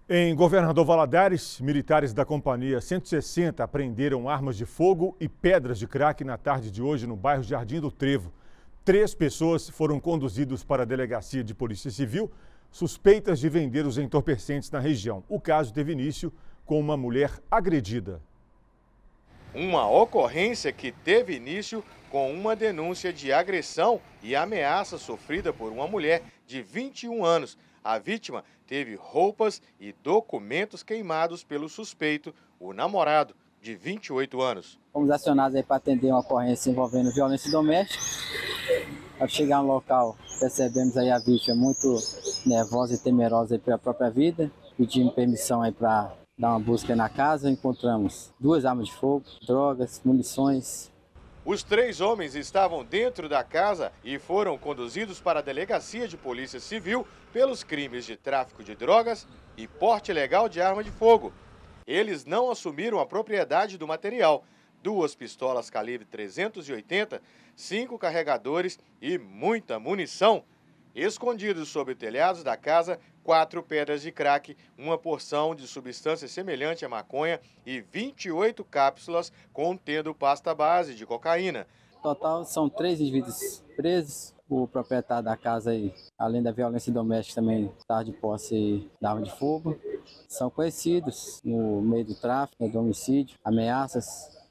Em Governador Valadares, militares da Companhia 160 apreenderam armas de fogo e pedras de crack na tarde de hoje no bairro Jardim do Trevo. 3 pessoas foram conduzidas para a Delegacia de Polícia Civil, suspeitas de vender os entorpecentes na região. O caso teve início com uma mulher agredida. Uma ocorrência que teve início com uma denúncia de agressão e ameaça sofrida por uma mulher de 21 anos. A vítima teve roupas e documentos queimados pelo suspeito, o namorado, de 28 anos. Fomos acionados aí para atender uma ocorrência envolvendo violência doméstica. Ao chegar no local, percebemos aí a vítima muito nervosa e temerosa aí pela própria vida. Pedimos permissão aí para dar uma busca na casa. Encontramos 2 armas de fogo, drogas, munições. Os 3 homens estavam dentro da casa e foram conduzidos para a Delegacia de Polícia Civil pelos crimes de tráfico de drogas e porte ilegal de arma de fogo. Eles não assumiram a propriedade do material: 2 pistolas calibre 380, 5 carregadores e muita munição. Escondidos sob telhados da casa, 4 pedras de crack, uma porção de substância semelhante à maconha e 28 cápsulas contendo pasta base de cocaína. Total, são 3 indivíduos presos. O proprietário da casa, aí, além da violência doméstica, também está de posse da arma de fogo. São conhecidos no meio do tráfico, do homicídio, ameaças.